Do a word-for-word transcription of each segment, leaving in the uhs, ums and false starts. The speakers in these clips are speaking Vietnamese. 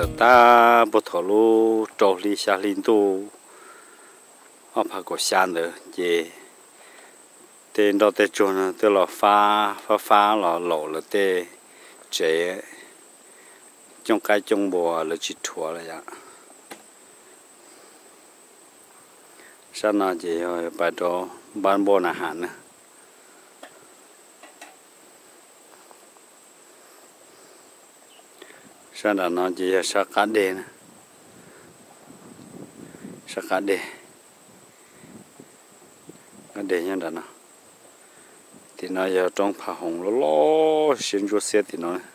là ta bố thổ lô trâu li xa linh tu ở phá cổ xa nữa về tên đó tên chỗ nó tức là phá phá phá là lộ là tên chế trong cái trong bò là chỉ thua là vậy sao nó chỉ rồi bài đó bán bò là hạn nữa sao là nó chỉ sao cá đê nữa sao cá đê cá đê như thế nào thì nó giờ trong phá hồng nó lo xin cho xe thì nó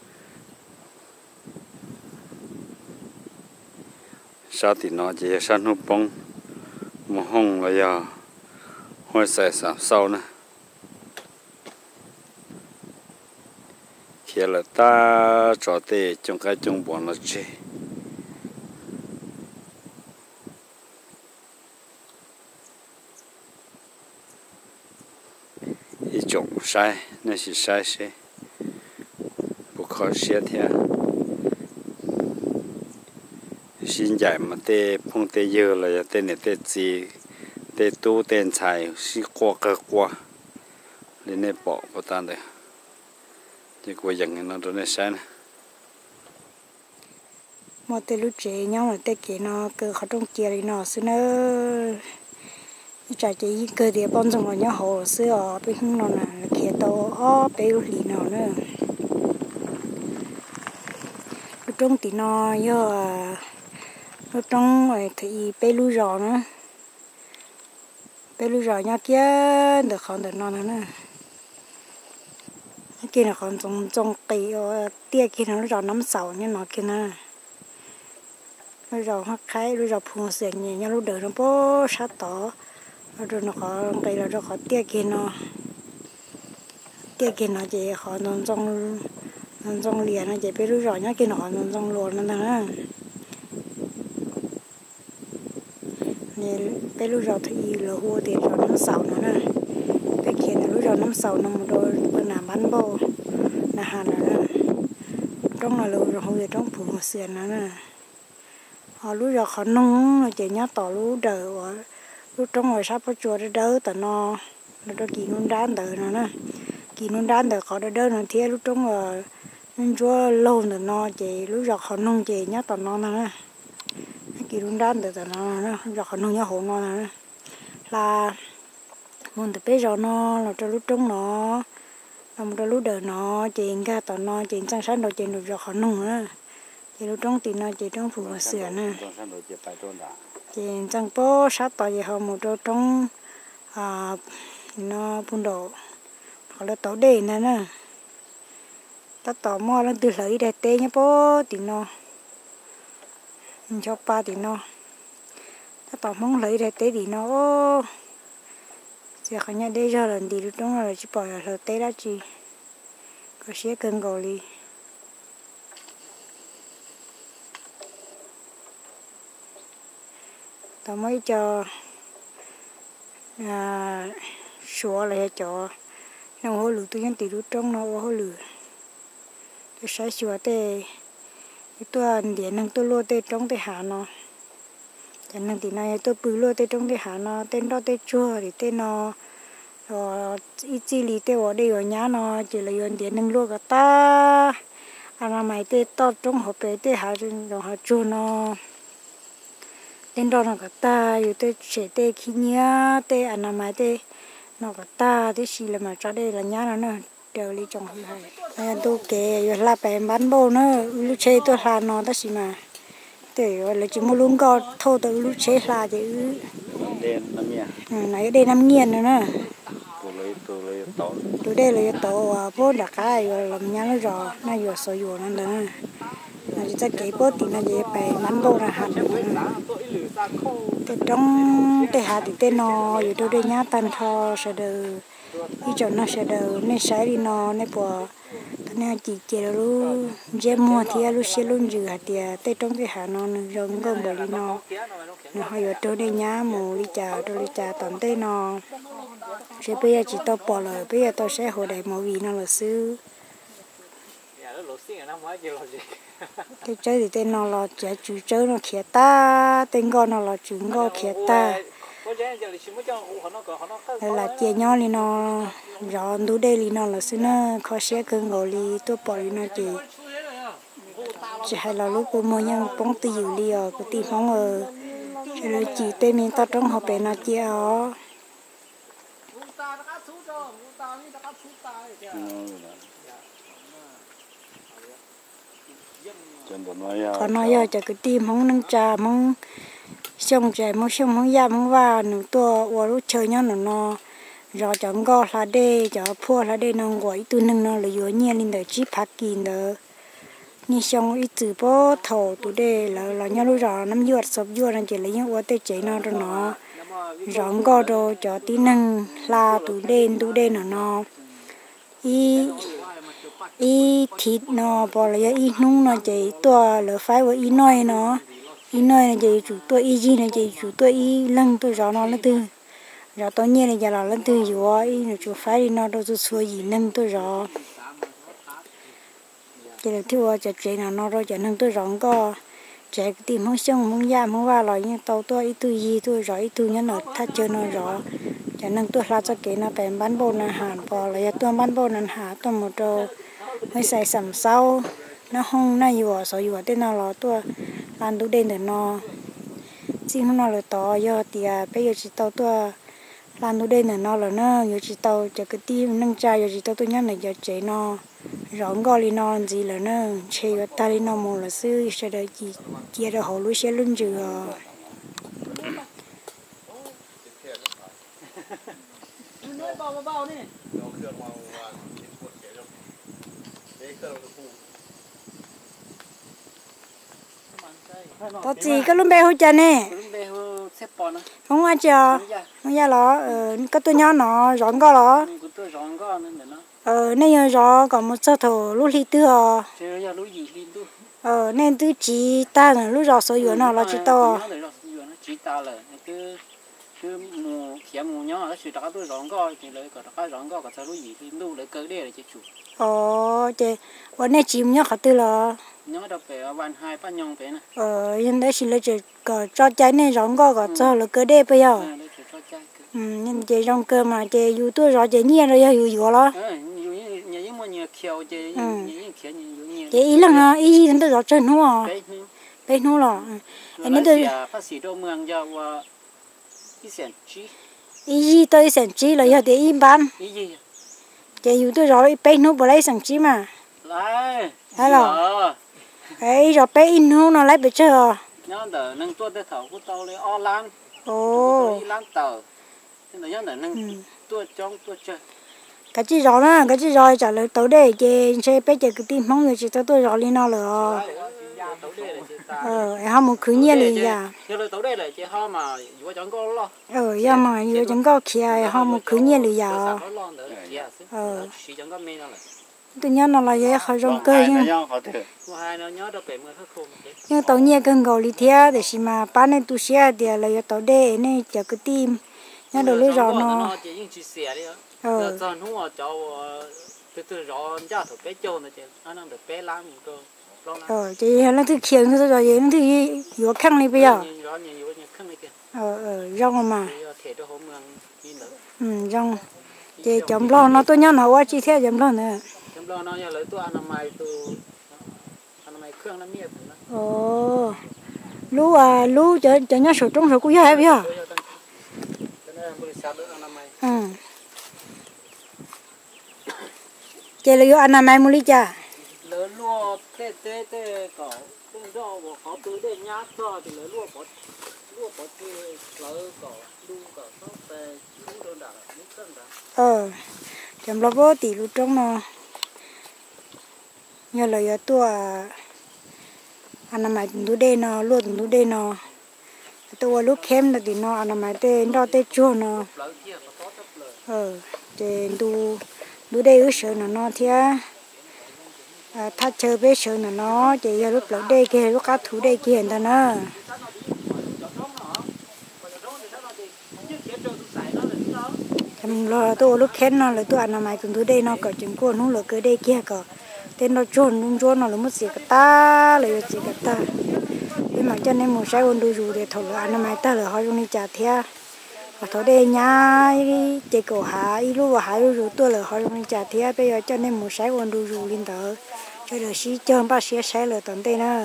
sao thì nó chỉ sao nó bông một hồng là giờ hơi sai sao sau nữa khi là ta cho tê trong cái trong bọn nó chơi一种sai那是sai谁不可协调现在嘛得碰得热了得你得治得多点菜是过个过你那保不当的结果人nó đó nó sai nè mà từ lúc trẻ nhau là tết kia nó cơ khó trong kia thì nó xưa nó chả chỉ cơ địa bón trong nhau hồ xưa ở bên không nó là kia to ó bé lúc lì nó nữa lúc trong thì nó do lúc trong rồi thì bé lúc giò nữa bé lúc giò nhau kia được không được nó nữa kia là còn trong trong cây tia kia nó rồi nắm sầu như nó kia nè nó rồi hoa khai nó rồi phun sương nhẹ nhau lúc đời nó bó sát tỏ rồi nó có cây là nó có tia kia nó tia kia nó chỉ có trong trong trong liền nó chỉ biết lúc rồi nhá kia nó còn trong luồn nó nè nên biết lúc rồi thì là hua thì rồi nắm sầu nó nè cái kia là lúc rồi nắm sầu nó một đôi bên nào bắn bò là hàn là trong là lâu rồi hồi trong phủ một sườn nó nè họ lúc rồi họ nung chỉ nhớ tỏ lúc đời lúc trong rồi sắp có chùa để đỡ tao nó nó đó kỳ nung đan đời nó nè kỳ nung đan đời họ đã đỡ nó thế lúc trong rồi nên chúa lâu rồi nó chỉ lúc rồi họ nung chỉ nhớ tao nó nè kỳ nung đan đời tao nó nè rồi họ nung nhớ hộ nó nè là muốn tập bé rồi nó là cho lúc trong nó làm cho lúc đời nó chỉ ra tao nó chỉ trang sáng đầu chỉ được rồi họ nung nữa chỉ lúc trong thì nó chỉ trong phủ một sửa nè chỉ trang bó sát tao gì họ một chỗ trong à nó bún đậu họ là tao đề nè nè tao tao mua lên từ lấy để tê nhá bó thì nó cho ba thì nó tao tao mong lấy để tê thì nó giờ khán giả đây giờ lần đi lúc đó là chỉ bỏ là tê đã chi có xe cân gò đi tao mới cho à sủa lại cho nó hỗ lử tôi nhắn tỷ lúc trong nó hỗ lử tôi sẽ sủa tê tôi điện năng tôi lô tê trong tê hạ nó chẳng năng tỷ này tôi bự lô tê trong tê hạ nó tên đó tê chua thì tên nó rồi ít chi lý tê ở đây ở nhà nó chỉ là yon điện năng lô cả ta anh mày tê to trong hộp bể tê hạ rồi hạ chua nó tên đó nó cả ta rồi tê sẽ tê khi nhá tê anh mày tê nó cả ta tê xì là mà cho đây là nhà nó nè đều đi trồng hơi hay tôi kể rồi là bèn bán bò nữa lúc chơi tôi là nó ta xì mà để rồi là chỉ mua luôn co thâu từ lúc chơi là chỉ này đây năm nghìn nữa nè tôi đây là tổ bố đặc cái rồi làm nhà nó rồi nó vừa soi vừa nó nữa nó chỉ cái bố thì nó dễ bày bán bò là hạt thì trong cái hạt thì tên nó rồi tôi đây nhá tan thò sẽ được đi chỗ nó sẽ được nên sai đi nó nên bỏ nên chỉ chỉ là lu dễ mua thì lu xe luôn dừa thì tây trong cái hạt nó rong gom bởi đi nó nó hay ở chỗ đây nhá mù đi chả tôi đi chả tận tây nó sẽ bây giờ chỉ tao bỏ rồi bây giờ tao sẽ hồi đại màu vì nó là xứ cái chơi thì tên nó là chơi chủ chơi nó khía ta tên con nó là chủ ngô khía ta là chơi nhau thì nó rõ đủ đây thì nó là xin nó khó xé cơn ngồi đi tôi bỏ đi nó chỉ chỉ hay là lúc cô mua nhau bóng từ dữ đi ở cái tim bóng ở rồi chỉ tên mình tao trong học bé nó chơi ở còn nói giờ cho cái tim không nâng trà không xong trẻ không xong không già không vào nửa tua qua lúc chơi nhau nó nó rồi chẳng có là đây cho phua là đây nó gọi tu nâng nó là vừa nhiên lên để chỉ phát kín đó nhưng xong ít từ bó thầu tụi đây là là nhau lúc rồi nắm vuột sập vuột anh chỉ lấy những quả tê chế nó rồi nó rong có đồ cho tí nâng là tụi đây tụi đây nó nó y y thịt nó bỏ lại y nung nó chỉ tua lỡ phải với y nói nó y nói là chỉ chủ tua y gì là chỉ chủ tua y lăng tôi rõ nó là từ rồi tôi nhớ là giờ là lên từ rồi y là chủ phải đi nó đâu tôi xua gì lăng tôi rõ chỉ là thiếu cho chị nào nó rồi cho nên tôi rõ có chị tìm không xong không ra không vào rồi nhưng tàu tôi y từ gì tôi rõ y từ nhớ nó thắt chơi nó rõ cho nên tôi ra cho cái nó bèn bán bồn là hàn bỏ lại tôi bán bồn là hà tôi một đồ mới xài sầm sau nó không nó vừa sợ vừa tên nào là tôi làm đủ đen để nó xin không nó là to giờ thì bây giờ chỉ tàu tôi làm đủ đen để nó là nó giờ chỉ tàu cho cái tim nâng trai giờ chỉ tàu tôi nhớ là giờ chế nó rõ gọi đi nó gì là nó chế cái tay nó một là xứ sẽ đợi gì kia rồi họ lui xe luôn chứ tao chỉ có lúc bé hỗ trợ nè không ai chờ không ra lo có tôi nhớ nó rón có lo ờ nên giờ rõ còn một số thổ lúc đi tưa ờ nên tứ chỉ ta là lúc rõ số yếu nó là chỉ to cứ mù kia mù nhỏ nó chỉ đào tôi rong co thì lấy cái cái rong co cái sao lúc gì thì lúc lấy cơ đây là chỉ chủ ờ chịวันนี้chim nhớ khát tư là nhỏ đâu phải ban hai ban nhông phải nè ờ nhưng đấy chỉ là chỉ có cho trái này rong co có cho là cơ đây bây giờ ừ nhưng chị rong cơ mà chị yêu tôi rõ chị nhiên rồi yêu yêu lo chị ý là nó ý gì tôi rõ chân đúng không bên đúng rồi nên tôi phát sĩ đâu mường cho ý gì tôi sản chí là giờ để im bán chị yêu tôi rõ bên nó bỏ lấy sản chí mà lại rồi ấy rồi bé in nó nó lấy bị chưa nhớ đỡ nâng tua để thầu của tao lấy o lan ồ lan tờ nên là nhớ đỡ nâng tua trong tua chơi cái gì rõ đó cái gì rồi trả lời tối đây chị sẽ bé chị cứ tìm mong người chị cho tôi rõ lên nó rồi ờ họ một khứ nhiên liền à ờ giờ mà vừa chẳng có kia họ một khứ nhiên liền à ờ tôi nhớ nó là vậy họ rong cơ nhưng nhưng tàu nhẹ cần gọi đi theo để xem mà bán nên tôi xe thì là giờ tàu đây nên chờ cái tim nhớ đồ lấy rõ nó ờ ờ chị nó thứ khiêng nó rồi vậy nó thứ vừa khăn này bây giờ ờ ờ rong mà ừ rong chị chấm lo nó tôi nhớ nó quá chị theo chấm lo nữa chấm lo nó lấy tôi ăn mày tôi ăn mày khương nó miệt ồ lú à lú cho cho nhớ sổ trong sổ cũng vậy bây giờ ừ chị lấy ăn mày mua đi cha lỡ lúa tê tê tê cỏ tê rau của họ từ đây nhát cho thì lỡ lúa bỏ lúa bỏ tê lỡ cỏ đu cỏ sóc tê lúa đơn đảo lúa cân đảo ờ chấm lo vô tỷ lú trong nó nhớ lời tua ăn mày lú đây nó luôn lú đây nó tua lú kem là thì nó ăn mày tê đó tê chua nó ờ trên lú lú đây ở sợ nó nó thia à thắt chơi bé sợ nó nó chỉ giờ lúc lỡ đây kia lúc cá thú đây kia người ta nó em lo tôi lúc khen nó là tôi ăn mày cùng tôi đây nó có chừng cô nó là cái đây kia có tên nó trốn luôn trốn nó là mất gì cả ta lấy gì cả ta nhưng mà cho nên một sai ôn đu dù để thổi là anh em ta là họ dùng đi trả thia và thổi đây nhá cái cổ há ít lúc há lúc rồi tôi là họ dùng đi trả thia bây giờ cho nên một sai ôn đu dù lên tờ cho được xí chơi ba xí sai là tận đây nữa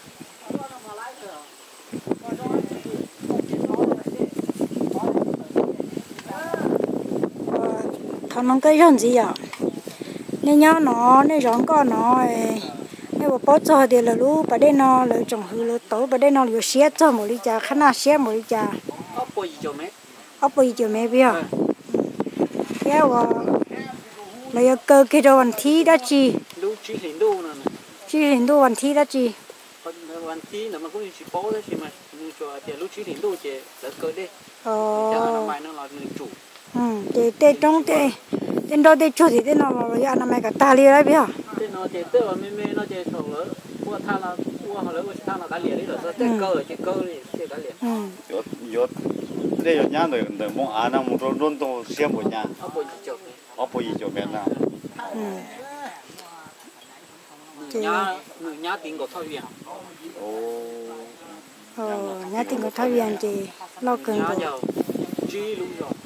thằng nó cái rong gì à nên nhá nó nên rong con nó nếu mà bớt cho thì là lúc bà đây nó là trồng hư là tối bà đây nó là xé cho một ly trà khá là xé một ly trà ốc bồi gì cho mẹ ốc bồi cho mẹ biết thế mà là cơ cái đồ ăn thi đó chi lú chỉ hình đu nè chi hình đồ ăn thi đó chi ăn thi là mà cũng chỉ bó đó chứ mà cho thì lú chỉ hình đu chỉ là cơ đi ờ cho nó mai nó là người chủ ừ thì tê trong tê tên đó tê chủ thì tên nó là ăn mày cả ta li đấy biết tên nó chỉ tê mà mê mê nó chỉ thầu lỡ qua tha là qua hồi lỡ qua tha là đã liền đấy rồi tê cơ chỉ cơ đi chỉ đã liền yo yo đây yo nhá rồi rồi mong ăn nó một rôn rôn to xem một nhà ốc bồi gì cho ốc bồi gì cho mẹ nào nhà người nhà tiền của thôi viện ờ nhà tiền của thôi viện chị lo cần nhà rồi giàu chi luôn rồi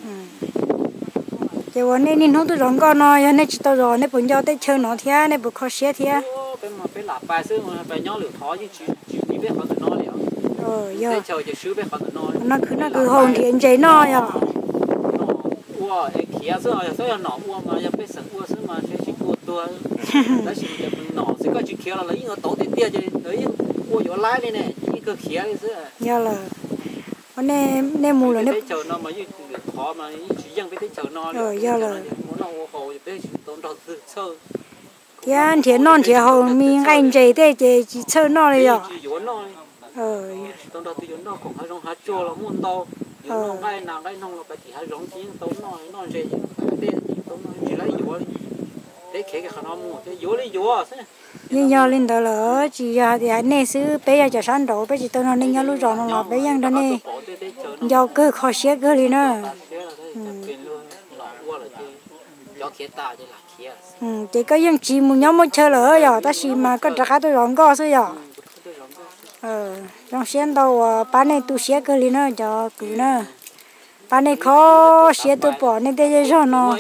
chịวันนี้นี่น้องตัวร้องก่อนเนาะยันนี่จิตตัวร้องนี่ปุ่นยอดได้เชิญน้องเทียนี่บุคคลเสียเทีย bên mà bên lạp bài xưa mà bài nhỏ lửa thó chứ chỉ chỉ đi biết họ tự nói liền เออยอ bên chờ chỉ xứ biết họ tự nói นั่นคือนั่นคือห้องเทียนใจน้อยอ่ะ ua ấy kia xưa giờ xưa nọ ua mà giờ biết sẵn ua xưa mà sẽ chỉ cua tua đó chỉ giờ nọ sẽ có chỉ kia là lấy người tổ tiền tiền chứ lấy ua chỗ lái đây này chỉ cơ kia đi xưa ยอเลยวันนี้นี่มูเลยนี่ biết chờ nó mà như khó mà chỉ dân biết chờ nó muốn nó hồ thì biết tốn đầu tư sơ เทียนเทียนนอนเทียห้องมีไงใจได้เจจิเชิญน้อยเลยอ่ะ chỉ vốn nó เออ tốn đầu tư vốn nó cũng hay rong hạt chua là muốn đâu nó ngay nào ngay nông là phải chỉ hay rong chín tốn nó nó gì để tốn nó chỉ lấy vốn để khé cái khả năng mua để vốn lấy vốn à nhưng nhớ lên đó là chỉ giờ thì anh này xứ bây giờ cho sáng đầu bây giờ tôi nói nên nhớ lúc rồi nó là bây giờ đó nè do cơ khó xé cơ đi nữa ừ chỉ có những chỉ muốn nhóm một chơi lỡ giờ ta chỉ mà có trả tôi rong co thôi giờ ờ trong xén đầu bán này tôi xé cơ đi nữa cho cứ nữa bán này khó xé tôi bỏ nên đây cho nó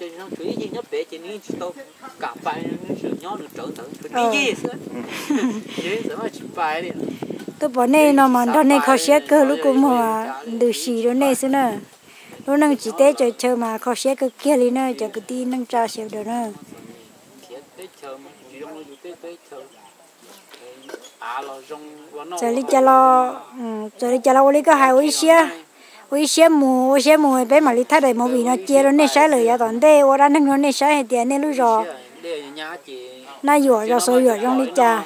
tôi bỏ này nó mà đó này khó xé cơ lúc cũng mà được xì đó này xí nữa lúc năng chỉ té chơi chơi mà khó xé cơ kia đi nữa cho cái tin năng tra xíu được nữa giờ đi cho lo giờ đi cho lo đi có hai mươi xe ôi xe mù ôi xe mù bé mà đi thay đổi một vị nó chia rồi nên sai lời ya toàn thế ôi đang nó nên sai tiền nên lúc rồi na dừa cho số dừa trong đi cha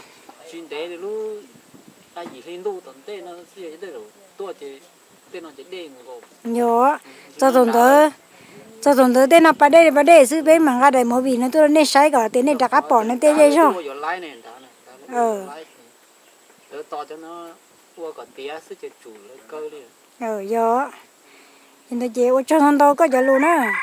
nhớ cho tổng tới cho tổng tới tên là bà đây bà đây sư bé mà ra đời một vị nó tôi nên sai cả tiền nên đặt áp bỏ nó tên đây rồi ờ to cho nó ua còn tía sức chủ cơ đi ờ gió nhưng tôi chế cho thằng đâu có giờ luôn á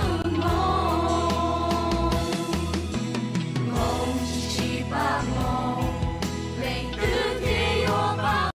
Hãy subscribe cho kênh Ghiền Mì Gõ để không bỏ lỡ